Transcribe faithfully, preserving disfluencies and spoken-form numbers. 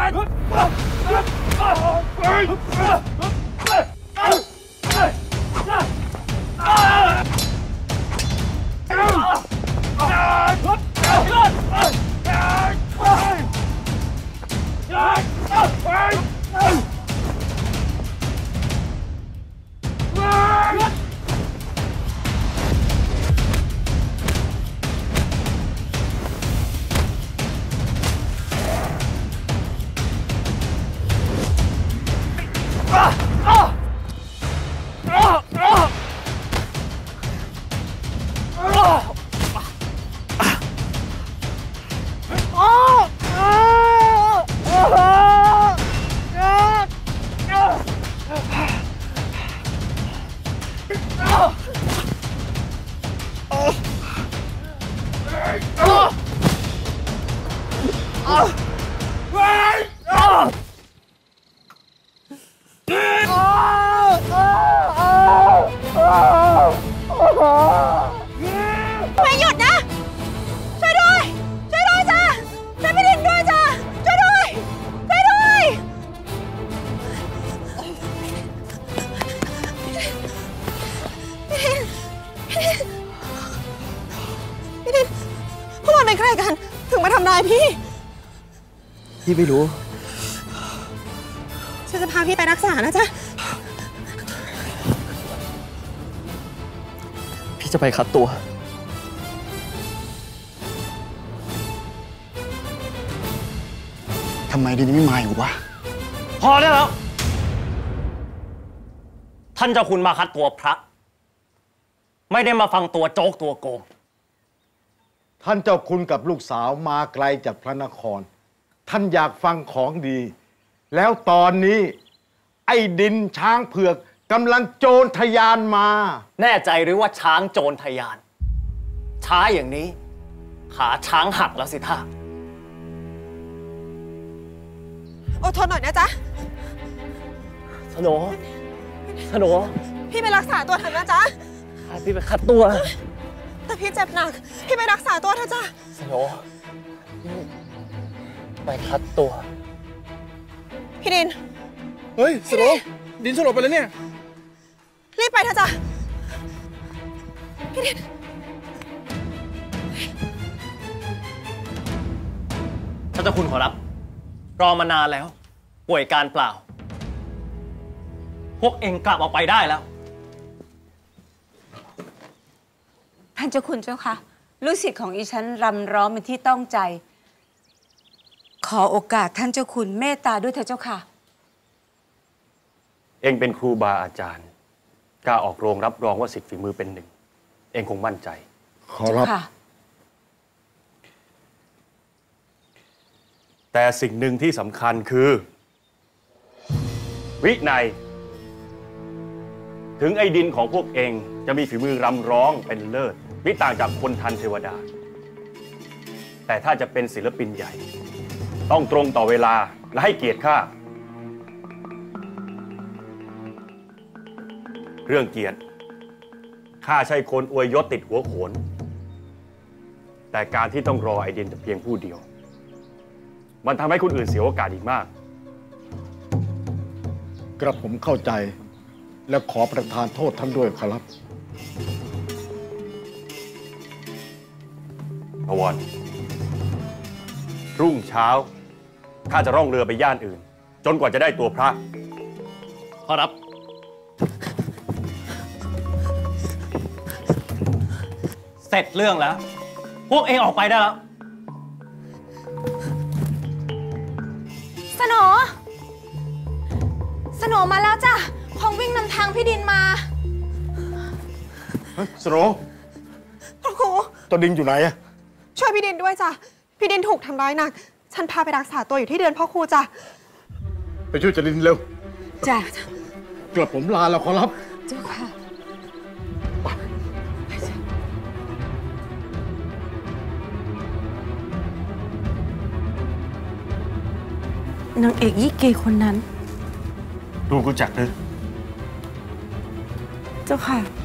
ไม่หยุดนะช่วยด้วยช่วยด้วยจ้ะช่วยพี่ดินด้วยจ้ะช่วยด้วยช่วยด้วยพี่ดินพี่ดินพวกมันเป็นใครกันถึงมาทำร้ายพี่พี่ไม่รู้ฉันจะพาพี่ไปรักษานะจ๊ะพี่จะไปคัดตัวทำไมดินไม่มาอยู่วะพอได้แล้วท่านเจ้าคุณมาคัดตัวพระไม่ได้มาฟังตัวโจ๊กตัวโกงท่านเจ้าคุณกับลูกสาวมาไกลจากพระนครท่านอยากฟังของดีแล้วตอนนี้ไอ้ดินช้างเผือกกำลังโจรทะยานมาแน่ใจหรือว่าช้างโจรทะยานช้าอย่างนี้ขาช้างหักแล้วสิท่าอดทนหน่อยนะจ๊ะสโหนสโหนพี่ไปรักษาตัวเถอะนะจ๊ะพี่ไปคัดตัวแต่พี่เจ็บหนักพี่ไปรักษาตัวเถอะจ้ะสโหนไปคัดตัวพี่ดินเฮ้ยสโหนดินสลบไปแล้วเนี่ยรีบไปเถอะจ้ะพี่ดินท่านเจ้าคุณขอรับรอมานานแล้วป่วยการเปล่าพวกเองกลับออกไปได้แล้วท่านเจ้าคุณเจ้าค่ะลูกศิษย์ของอีฉันรำร้องเป็นที่ต้องใจขอโอกาสท่านเจ้าคุณเมตตาด้วยเถิดเจ้าค่ะเองเป็นครูบาอาจารย์กล้าออกโรงรับรองว่าศิษย์ฝีมือเป็นหนึ่งเองคงมั่นใจขอรับแต่สิ่งหนึ่งที่สำคัญคือวินัยถึงไอ้ดินของพวกเองจะมีฝีมือรำร้องเป็นเลิศมิต่างจากคนทันเทวดาแต่ถ้าจะเป็นศิลปินใหญ่ต้องตรงต่อเวลาและให้เกียรติข้าเรื่องเกียรติข้าใช่คนอวยยศติดหัวโขนแต่การที่ต้องรอไอดินแต่เพียงผู้เดียวมันทำให้คนอื่นเสียโอกาสอีกมากกระผมเข้าใจและขอประทานโทษท่านด้วยครับพวรรุ่งเช้าข้าจะร่องเรือไปย่านอื่นจนกว่าจะได้ตัวพระขอรับเสร็จเรื่องแล้วพวกเองออกไปได้แล้วสโหนสโหนมาแล้วจ้ะคงวิ่งนำทางพี่ดินมาสโหนพ่อครูตัวดินอยู่ไหนอะช่วยพี่ดินด้วยจ้ะพี่ดินถูกทำร้ายหนักฉันพาไปรักษาตัวอยู่ที่เดือนพ่อครูจ้ะไปช่วยจดินเร็วจ้ะกระผมลาแล้วขอรับเจ้าค่ะนางเอกยี่เกคนนั้นดูกูจักหรือเจ้าค่ะ